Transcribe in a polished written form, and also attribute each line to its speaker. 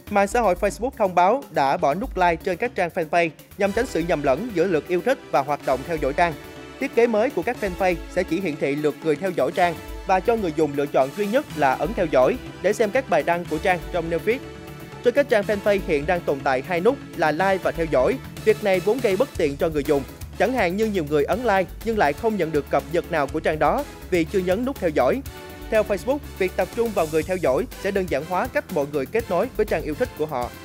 Speaker 1: Mạng xã hội Facebook thông báo đã bỏ nút like trên các trang fanpage nhằm tránh sự nhầm lẫn giữa lượt yêu thích và hoạt động theo dõi trang. Thiết kế mới của các fanpage sẽ chỉ hiển thị lượt người theo dõi trang và cho người dùng lựa chọn duy nhất là ấn theo dõi để xem các bài đăng của trang trong newsfeed. Trên các trang fanpage hiện đang tồn tại hai nút là like và theo dõi. Việc này vốn gây bất tiện cho người dùng. Chẳng hạn như nhiều người ấn like nhưng lại không nhận được cập nhật nào của trang đó vì chưa nhấn nút theo dõi. Theo Facebook, việc tập trung vào người theo dõi sẽ đơn giản hóa cách mọi người kết nối với trang yêu thích của họ.